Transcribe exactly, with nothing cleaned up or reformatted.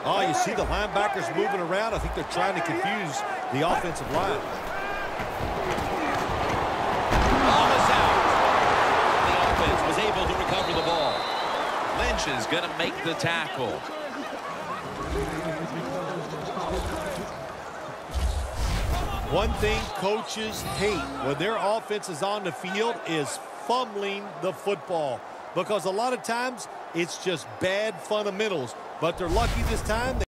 Oh, you see the linebackers moving around. I think they're trying to confuse the offensive line. Ball is out. The offense was able to recover the ball. Lynch is going to make the tackle. One thing coaches hate when their offense is on the field is fumbling the football, because a lot of times it's just bad fundamentals, but they're lucky this time.